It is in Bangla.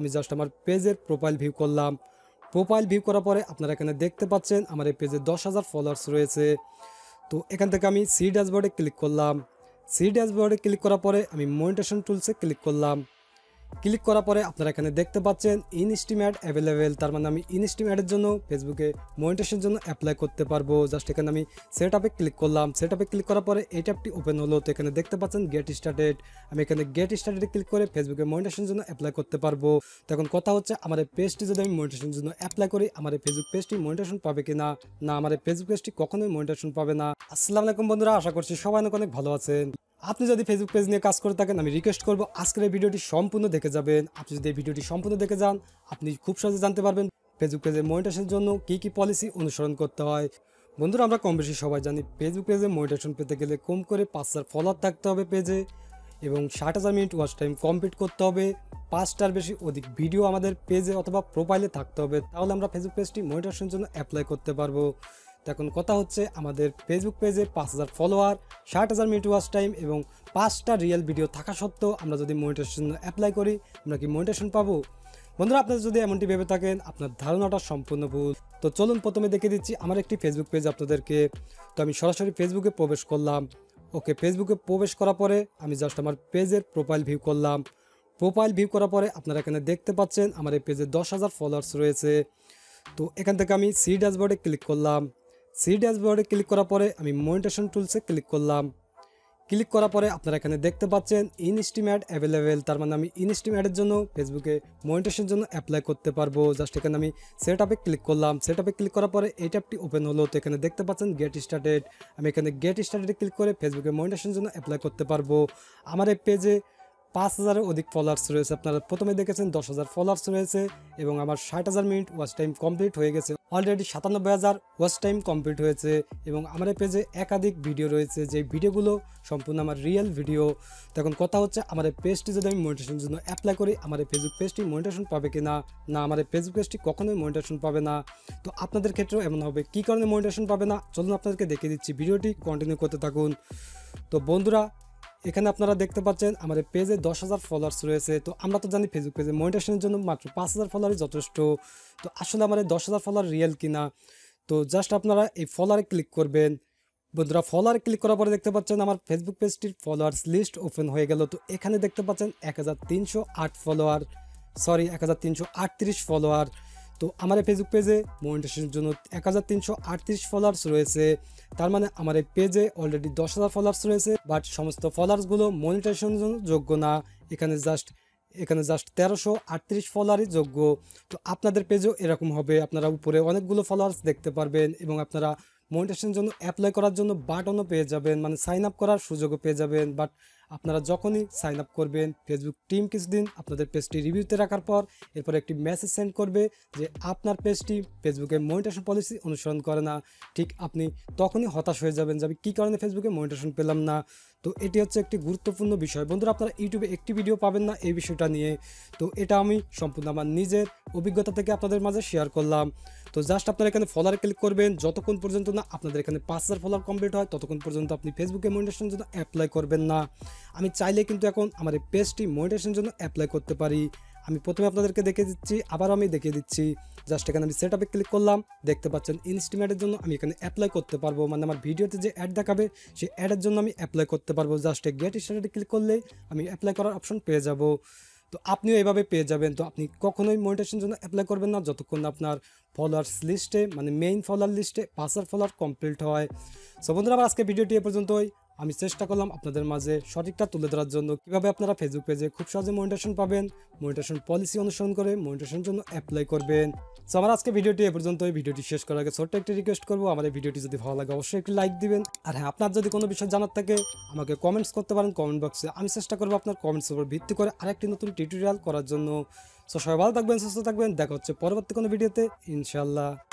আমি জাস্ট আমার পেজের প্রোফাইল ভিউ করলাম। প্রোফাইল ভিউ করার পরে আপনারা এখানে দেখতে পাচ্ছেন আমার এই পেজে 10,000 ফলোয়ার্স রয়েছে। তো এখান থেকে আমি সি ড্যাশবোর্ডে ক্লিক করলাম। সি ড্যাশবোর্ডে ক্লিক করার পরে আমি মনিটাইজেশন টুলসে ক্লিক করলাম। ক্লিক করার পরে আপনারা এখানে দেখতে পাচ্ছেন ইনস্টিমেট অ্যাভেলেবেল, তার মানে আমি ইনস্টিমেটের জন্য ফেসবুকে মনিটাইজেশনের জন্য অ্যাপ্লাই করতে পারবো। জাস্ট এখানে আমি সেট আপে ক্লিক করলাম। সেট আপে ক্লিক করার পরে এই ট্যাবটি ওপেন হলো। তো এখানে দেখতে পাচ্ছেন গেট স্টার্টেড। আমি এখানে গেট স্টার্টেডে ক্লিক করে ফেসবুকে মনিটাইজেশনের জন্য অ্যাপ্লাই করতে পারবো। তো এখন কথা হচ্ছে আমার এই পেজটি যদি আমি মনিটাইজেশনের জন্য অ্যাপ্লাই করি, আমার এই ফেসবুক পেজটি মনিটাইজেশন পাবে কিনা। না, আমার এই ফেসবুক পেজটি কখনোই মনিটাইজেশন পাবে না। আসসালামু আলাইকুম বন্ধুরা, আশা করছি সবাই অনেক ভালো আছেন। আপনি যদি ফেসবুক পেজ নিয়ে কাজ করে থাকেন, আমি রিকোয়েস্ট করবো আজকের এই ভিডিওটি সম্পূর্ণ দেখে যাবেন। আপনি যদি এই ভিডিওটি সম্পূর্ণ দেখে যান, আপনি খুব সহজে জানতে পারবেন ফেসবুক পেজে মনিটাইজেশনের জন্য কী পলিসি অনুসরণ করতে হয়। বন্ধুরা, আমরা কম বেশি সবাই জানি ফেসবুক পেজে মনিটাইজেশন পেতে গেলে কম করে 5,000 ফলোয়ার থাকতে হবে পেজে, এবং 60,000 মিনিট ওয়াচ টাইম কমপ্লিট করতে হবে। 5টার বেশি অধিক ভিডিও আমাদের পেজে অথবা প্রোফাইলে থাকতে হবে, তাহলে আমরা ফেসবুক পেজটি মনিটাইজেশনের জন্য অ্যাপ্লাই করতে পারবো। এখন কথা হচ্ছে আমাদের ফেসবুক পেজে 5,000 ফলোয়ার, 60,000 মিনিট ওয়াচ টাইম এবং 5টা রিয়েল ভিডিও থাকা সত্ত্বেও আমরা যদি মনিটাইজেশন অ্যাপ্লাই করি, আমরা কি মনিটাইজেশন পাবো? বন্ধুরা, আপনারা যদি এমনটি ভেবে থাকেন, আপনার ধারণাটা সম্পূর্ণ ভুল। তো চলুন প্রথমে দেখে দিচ্ছি আমার একটি ফেসবুক পেজ আপনাদেরকে। তো আমি সরাসরি ফেসবুকে প্রবেশ করলাম। ওকে, ফেসবুকে প্রবেশ করার পরে আমি জাস্ট আমার পেজের প্রোফাইল ভিউ করলাম। প্রোফাইল ভিউ করার পরে আপনারা এখানে দেখতে পাচ্ছেন আমার এই পেজে 10,000 ফলোয়ার্স রয়েছে। তো এখান থেকে আমি সি ড্যাশবোর্ডে ক্লিক করলাম। সি ড্যাশবোর্ডে ক্লিক করার পরে আমি মনিটাইজেশন টুলসে ক্লিক করলাম। ক্লিক করার পরে আপনারা এখানে দেখতে পাচ্ছেন ইনস্টিমেট অ্যাভেলেবেল, তার মানে আমি ইনস্টিমেটের জন্য ফেসবুকে মনিটাইজেশনের জন্য অ্যাপ্লাই করতে পারবো। জাস্ট এখানে আমি সেট আপে ক্লিক করলাম। সেট আপে ক্লিক করার পরে এই ট্যাবটি ওপেন হলো। তো এখানে দেখতে পাচ্ছেন গেট স্টার্টেড। আমি এখানে গেট স্টার্টেডে ক্লিক করে ফেসবুকে মনিটাইজেশনের জন্য অ্যাপ্লাই করতে পারবো। আমার এই পেজে 5,000-এর অধিক ফলোয়ার্স রয়েছে। আপনারা প্রথমে দেখেছেন 10,000 ফলোয়ার্স রয়েছে এবং আমার 60,000 মিনিট ওয়াচ টাইম কমপ্লিট হয়ে গেছে। অলরেডি 97,000 ওয়াচ টাইম কমপ্লিট হয়েছে এবং আমার এই পেজে একাধিক ভিডিও রয়েছে, যে ভিডিওগুলো সম্পূর্ণ আমার রিয়েল ভিডিও। তো এখন কথা হচ্ছে আমার এই পেজটি যদি আমি মনিটাইজেশনের জন্য অ্যাপ্লাই করি, আমার এই ফেসবুক পেজটি মনিটাইজেশন পাবে কিনা। না, আমার এই ফেসবুক পেজটি কখনোই মনিটাইজেশন পাবে না। তো আপনাদের ক্ষেত্রেও এমন হবে। কী কারণে মনিটাইজেশন পাবে না, চলুন আপনাদেরকে দেখিয়ে দিচ্ছি। ভিডিওটি কন্টিনিউ করতে থাকুন। তো বন্ধুরা, এখানে আপনারা দেখতে পাচ্ছেন আমার পেজে 10,000 ফলোয়ার্স রয়েছে। তো আমরা তো জানি ফেসবুক পেজে মনিটাইজেশনের জন্য মাত্র 5,000 ফলোয়ারই যথেষ্ট। তো আসলে আমার এই 10,000 ফলোয়ার রিয়েল কিনা, তো জাস্ট আপনারা এই ফলোয়ারে ক্লিক করবেন। বন্ধুরা, ফলোয়ারে ক্লিক করার পরে দেখতে পাচ্ছেন আমার ফেসবুক পেজটির ফলোয়ার্স লিস্ট ওপেন হয়ে গেল। তো এখানে দেখতে পাচ্ছেন 1,308 ফলোয়ার, 1,338 ফলোয়ার। তো আমার এই ফেসবুক পেজে মনিটাইজেশনের জন্য 1,338 ফলোয়ার্স রয়েছে। তার মানে আমার এই পেজে অলরেডি 10,000 ফলোয়ার্স রয়েছে, বাট সমস্ত ফলোয়ার্সগুলো মনিটাইজেশনের জন্য যোগ্য না। এখানে জাস্ট 1,338 ফলোয়ারই যোগ্য। তো আপনাদের পেজেও এরকম হবে। আপনারা উপরে অনেকগুলো ফলোয়ার্স দেখতে পারবেন এবং আপনারা মনিটাইজেশনের জন্য অ্যাপ্লাই করার জন্য বাটনও পেয়ে যাবেন, মানে সাইন আপ করার সুযোগও পেয়ে যাবেন। বাট আপনারা যখনই সাইন আপ করবেন, ফেসবুক টিম কিছুদিন আপনাদের পেজটি রিভিউতে রাখার পর এরপর একটি মেসেজ সেন্ড করবে যে আপনার পেজটি ফেসবুকে মনিটাইজেশন পলিসি অনুসরণ করে না। ঠিক আপনি তখনই হতাশ হয়ে যাবেন যে আমি কী কারণে ফেসবুকে মনিটাইজেশন পেলাম না। তো এটি হচ্ছে একটি গুরুত্বপূর্ণ বিষয়। বন্ধুরা, আপনারা ইউটিউবে একটি ভিডিও পাবেন না এই বিষয়টা নিয়ে। তো এটা আমি সম্পূর্ণ আমার নিজের অভিজ্ঞতা থেকে আপনাদের মাঝে শেয়ার করলাম। তো জাস্ট আপনারা এখানে ফলোয়ারে ক্লিক করবেন। যতক্ষণ পর্যন্ত না আপনাদের এখানে 5,000 ফলোয়ার কমপ্লিট হয়, ততক্ষণ পর্যন্ত আপনি ফেসবুকে মনিটাইজেশনের জন্য অ্যাপ্লাই করবেন না। আমি চাইলে কিন্তু এখন আমার এই পেজটি মনিটাইজেশনের জন্য অ্যাপ্লাই করতে পারি। আমি প্রথমে আপনাদেরকে দেখিয়ে দিচ্ছি, আবারও আমি দেখিয়ে দিচ্ছি। জাস্ট এখানে আমি সেট আপে ক্লিক করলাম। দেখতে পাচ্ছেন ইনস্টিমেটের জন্য আমি এখানে অ্যাপ্লাই করতে পারবো, মানে আমার ভিডিওতে যে অ্যাড দেখাবে সেই অ্যাডের জন্য আমি অ্যাপ্লাই করতে পারবো। জাস্ট গেট স্টার্টেডে ক্লিক করলেই আমি অ্যাপ্লাই করার অপশন পেয়ে যাব। তো আপনিও এভাবে পেয়ে যাবেন। তো আপনি কখনোই মনিটাইজেশনের জন্য অ্যাপ্লাই করবেন না যতক্ষণ না আপনার ফলোয়ার্স লিস্টে, মানে মেইন ফলোয়ার লিস্টে 5,000 ফলোয়ার কমপ্লিট হয়। সো বন্ধুরা, আমার আজকে ভিডিওটি এ পর্যন্তই। আমি চেষ্টা করলাম আপনাদের মাঝে সঠিকটা তুলে ধরার জন্য, কীভাবে আপনারা ফেসবুক পেজে খুব সহজে মনিটাইজেশন পাবেন, মনিটাইজেশন পলিসি অনুসরণ করে মনিটাইজেশনের জন্য অ্যাপ্লাই করবেন। সো আমার আজকে ভিডিওটি এ পর্যন্তই। ভিডিওটি শেষ করার আগে ছোট্ট একটি রিকোয়েস্ট করবো, আমার এই ভিডিওটি যদি ভালো লাগে অবশ্যই একটি লাইক দিবেন। আর হ্যাঁ, আপনার যদি কোনো বিষয় জানার থাকে আমাকে কমেন্টস করতে পারেন কমেন্ট বক্সে। আমি চেষ্টা করবো আপনার কমেন্টসের উপর ভিত্তি করে আরেকটি নতুন টিউটোরিয়াল করার জন্য। সো সবাই ভালো থাকবেন, সুস্থ থাকবেন। দেখা হচ্ছে পরবর্তী কোনো ভিডিওতে, ইনশাআল্লাহ।